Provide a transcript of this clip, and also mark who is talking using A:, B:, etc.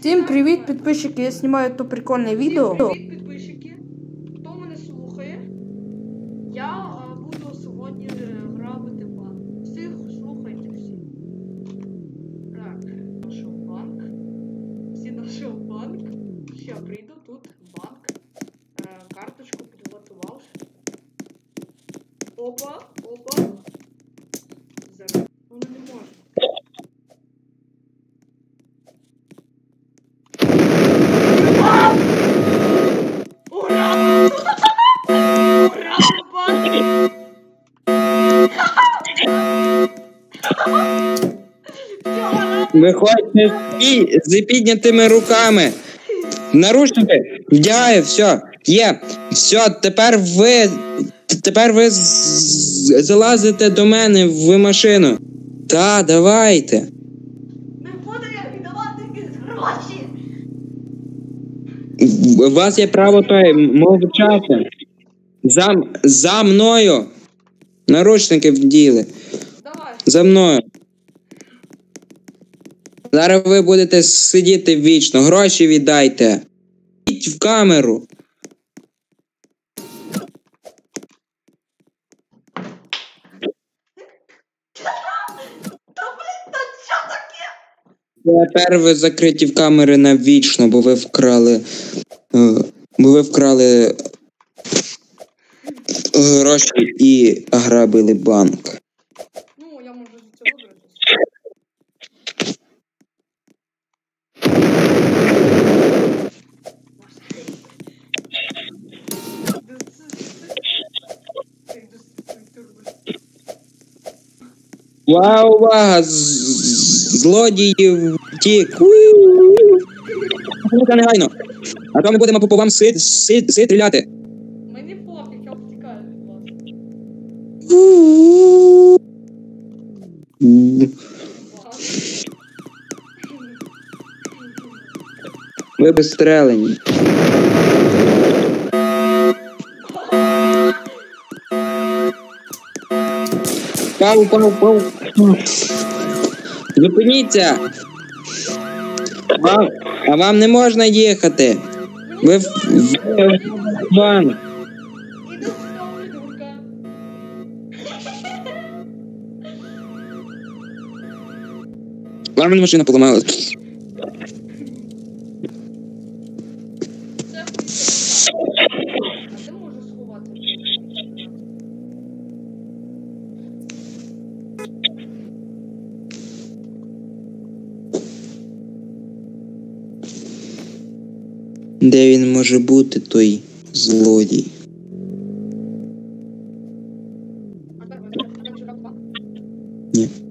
A: Всім привіт, підписчики! Я знімаю то прикольне відео.
B: Привіт, підписчики! Хто мене слухає? Я буду сьогодні грабити банк. Всіх слухайте всі. Так, знайшов банк. Всі знайшов банк. Ще прийду тут банк. Карточку підготував. Опа, опа. Зараз. Воно не може.
C: Виходьте з піднятими руками. Наручники вдягаю, все, є. Все, тепер ви залазите до мене в машину. Та, давайте.
B: Не буду я віддавати якісь гроші.
C: У вас є право мовчати. За мною. Наручники вділи.
B: Давай.
C: За мною. Зараз ви будете сидіти вічно. Гроші віддайте. Йдіть в камеру. Тепер ви закриті в камери навічно, бо ви вкрали гроші і ограбили банк.
B: Ну, я можу за це вибратися.
C: Увага! Злодії втік! Негайно! А то ми будемо по вам стріляти!
B: Мені пофіг, я втікаю від вас.
C: Ви безстрелені. Пау. Зупиніться! А вам не можна їхати. Ви в банк.
B: Іди сюди, придурка.
C: Вам машина поламалась.
B: Це а ти можеш сховати?
C: Де він може бути, той злодій?
B: А тепер ви не грабувати банк?
C: Ні.